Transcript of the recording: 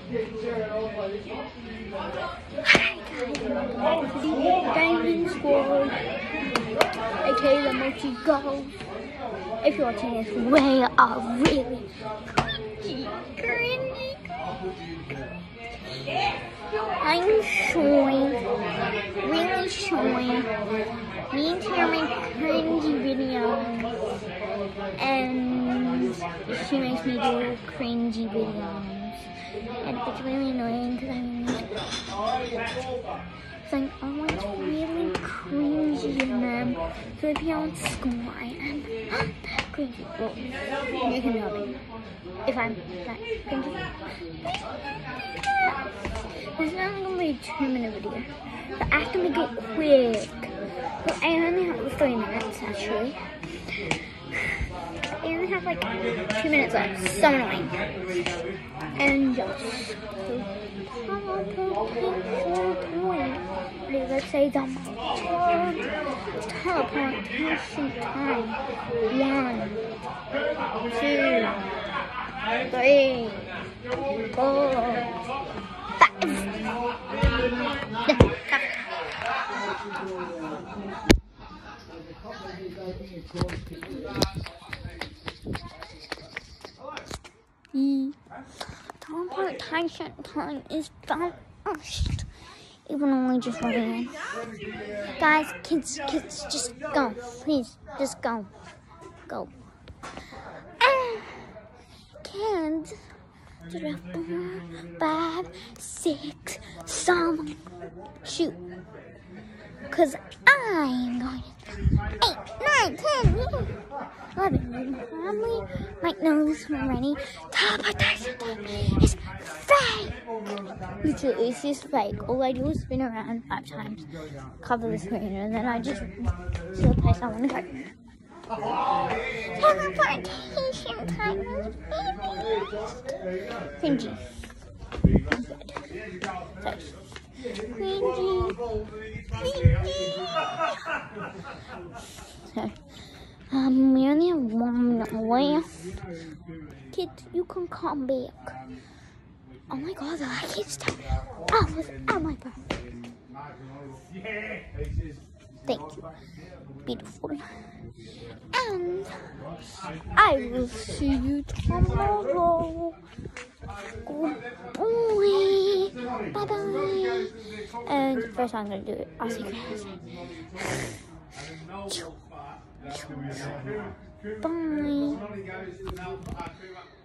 Gaming Squad, aka the Multi Goals. If you're watching this, we are really cringy. I'm showing, really showing. Me and Tara make cringy videos, and she makes me do cringy videos, and it's really annoying because I'm always really cringy in them. So if you don't score, I am cringy. Well, you can know me if I'm that cringy. It's not gonna be a 2-minute video, but I have to make it quick. Well, I only have 3 minutes actually. I only have like 2 minutes left. So annoying. And just let's say the teleportation time. 1, 2, 3, 4, 5. The teleportation time is finished. Even though I just ran. Guys, kids, just go. Please, just go. Go. Kids. 3, 4, 5, 6, 7. Shoot. Because I'm going to 8, 9, 10, 11. You probably might know this already. Teleportation time is fake. Literally, it's just fake. All I do is spin around 5 times, cover the screen, and then I just to the place I want to go. Teleportation time is finished. Cringy. So, we only have 1 minute left. Kids, you can come back. Oh my god, the light keeps down. Oh my god. Thank you. Beautiful. And I will see you tomorrow. Bye bye. And first I'm gonna do it. I'll see you guys. Bye.